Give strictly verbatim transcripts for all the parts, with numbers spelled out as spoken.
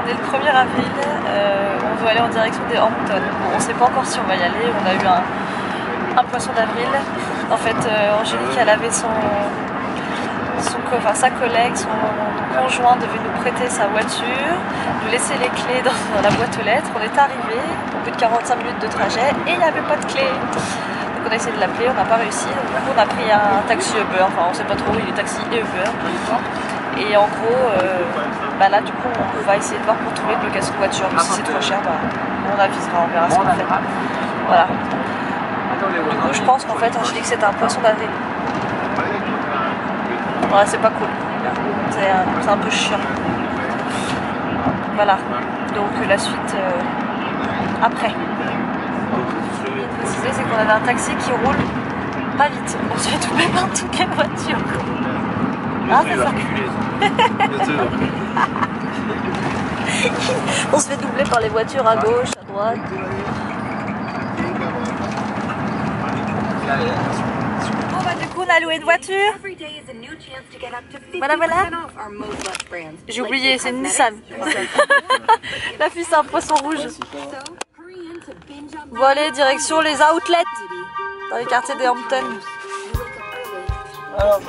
est le premier avril, euh, on veut aller en direction des Hamptons. Bon, on ne sait pas encore si on va y aller, on a eu un, un poisson d'avril. En fait, euh, Angélique, elle avait son, son, enfin, sa collègue, son conjoint devait nous prêter sa voiture, nous laisser les clés dans, dans la boîte aux lettres. On est arrivé au bout de quarante-cinq minutes de trajet et il n'y avait pas de clés. Donc on a essayé de l'appeler, on n'a pas réussi. Donc du coup on a pris un taxi Uber, enfin on sait pas trop, il est taxi et Uber. Et en gros, euh, bah là du coup on va essayer de voir pour trouver une location de voiture. Mais si c'est trop cher, bah, on avisera, on verra ce qu'on fait. Voilà. Du coup je pense qu'en fait Angélique c'était un poisson d'avril. Ouais, c'est pas cool. C'est un, un peu chiant. Voilà. Donc la suite euh, après. Préciser, c'est qu'on avait un taxi qui roule pas vite. On se fait doubler par toutes les voitures. Ah, c'est ça. On se fait doubler par les voitures à gauche, à droite. Bon bah du coup on a loué une voiture. Voilà voilà. J'ai oublié, c'est une Nissan. La fille c'est un poisson rouge. Bon allez, direction les outlets dans les quartiers des Hamptons. Alors,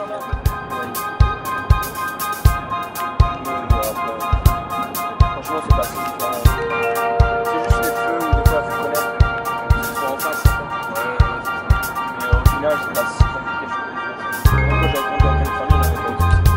franchement c'est pas si c'est juste les feux ou des fois il faut connaître qu'ils sont en face. Ouais, mais au final c'est pas si compliqué que je peux dire. Moi j'avais conduit en Californie, on n'avait pas eu de soucis.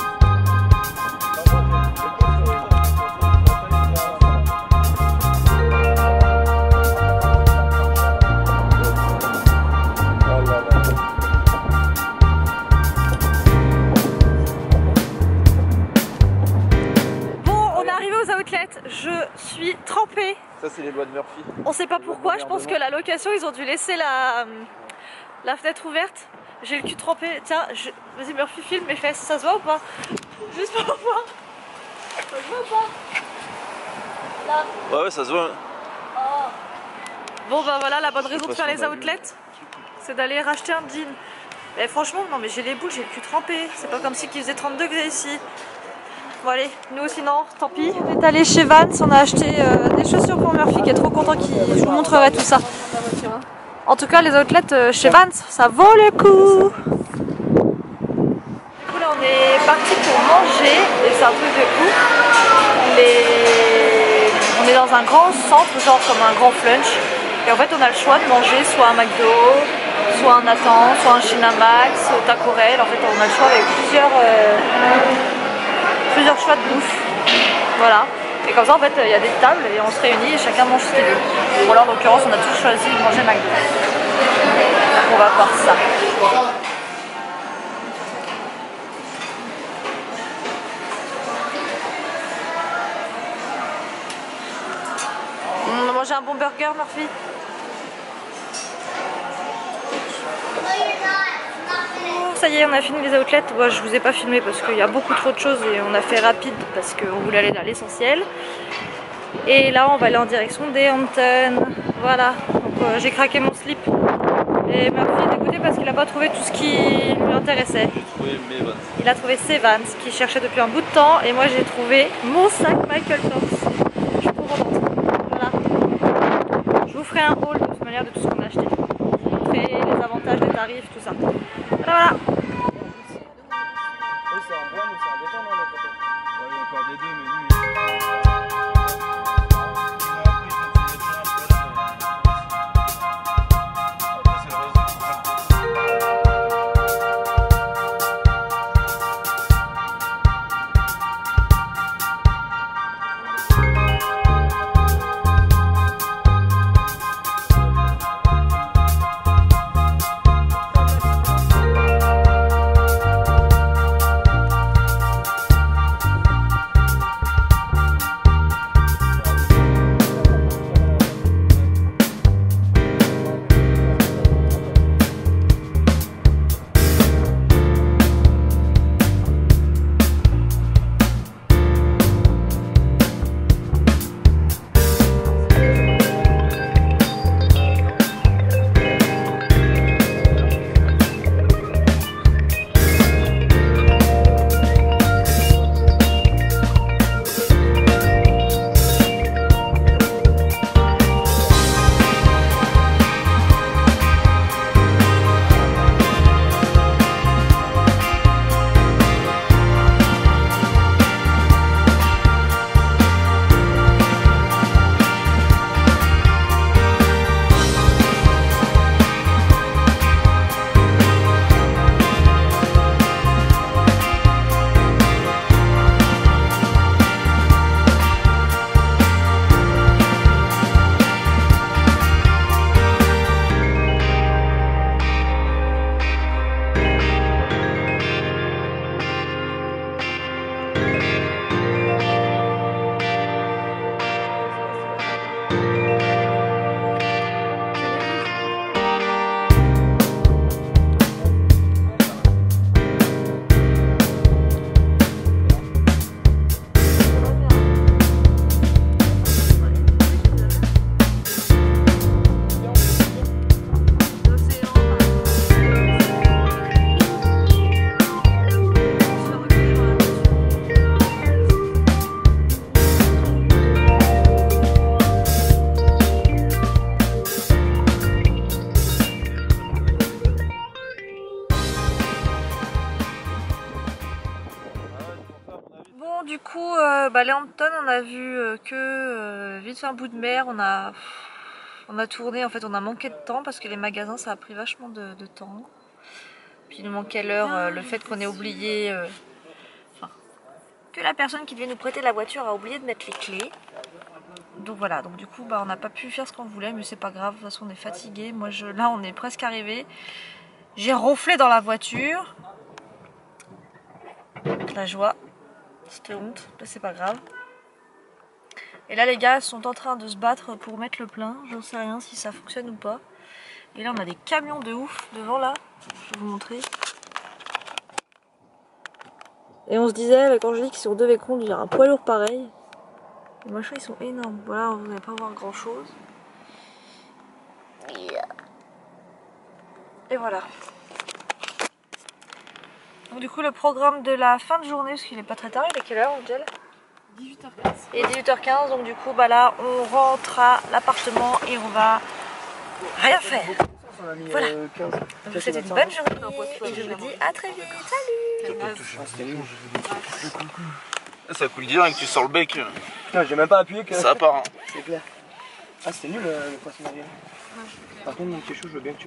Je suis trempée. Ça c'est les lois de Murphy. On sait pas pourquoi, je pense que la location ils ont dû laisser la, la fenêtre ouverte. J'ai le cul trempé. Tiens, je... vas-y Murphy, filme mes fesses, ça se voit ou pas? Juste pour voir. Ça se voit ou pas? Là. Ouais ouais ça se voit. Oh. Bon bah voilà, la bonne raison de faire les outlets, c'est d'aller racheter un jean. Mais franchement, non mais j'ai les boules, j'ai le cul trempé. C'est pas comme si il faisait trente degrés ici. Bon allez, nous sinon, tant pis. On est allé chez Vans, on a acheté euh, des chaussures pour Murphy qui est trop content qu'il je vous montrerai tout ça. En tout cas les outlets euh, chez Vans, ça vaut le coup. Du coup là on est parti pour manger et c'est un truc de fou. Les... On est dans un grand centre, genre comme un grand flunch. Et en fait on a le choix de manger soit un McDo, soit un Nathan, soit un Shinamax, Taco Rail. En fait on a le choix avec plusieurs... Euh... plusieurs choix de bouffe, voilà, et comme ça en fait il y a des tables et on se réunit et chacun mange ce qu'il veut. Bon là en l'occurrence on a tous choisi de manger McDo, donc on va voir ça. On a mangé un bon burger Murphy. Ça y est, on a fini les outlets. Bon, je vous ai pas filmé parce qu'il y a beaucoup trop de choses et on a fait rapide parce qu'on voulait aller dans l'essentiel. Et là, on va aller en direction des Hamptons. Voilà, donc euh, j'ai craqué mon slip. Et Murphy est dégoûté parce qu'il n'a pas trouvé tout ce qui lui intéressait. Il a trouvé ses Vans qu'il cherchait depuis un bout de temps et moi j'ai trouvé mon sac Michael Kors. Je suis trop contente. Voilà. Je vous ferai un haul de toute manière de tout ce qu'on a acheté. Je vous montrerai les avantages, les tarifs, tout ça. Voilà. bah les Hamptons, on a vu euh, que euh, vite fait un bout de mer, on a, on a tourné, en fait on a manqué de temps parce que les magasins ça a pris vachement de, de temps. Puis il nous manquait l'heure, euh, le fait qu'on ait oublié, euh, enfin, que la personne qui devait nous prêter la voiture a oublié de mettre les clés. Donc voilà, donc du coup bah, on n'a pas pu faire ce qu'on voulait, mais c'est pas grave, de toute façon on est fatigué. Moi je, là on est presque arrivé. J'ai ronflé dans la voiture. La joie, c'était honte, mais c'est pas grave. Et là les gars sont en train de se battre pour mettre le plein, j'en sais rien si ça fonctionne ou pas. Et là on a des camions de ouf devant là, je vais vous montrer. Et on se disait, quand je dis qu'ils sont deux vécons, il y a un poids lourd pareil. Les machins ils sont énormes, voilà vous n'allez pas voir grand chose. Et voilà. Donc du coup le programme de la fin de journée, parce qu'il est pas très tard, il est quelle heure Angel? dix-huit heures quinze. Et dix-huit heures quinze, donc du coup bah là on rentre à l'appartement et on va rien faire. Voilà. Donc je vous souhaite une bonne journée et je vous dis à très vite. Salut. Ça coule direct, tu sors le bec. Non, j'ai même pas appuyé que. Ça part. Hein. C'est clair. Ah, c'était nul euh, le poisson d'avril. Par contre, mon petit chou, je veux bien que tu.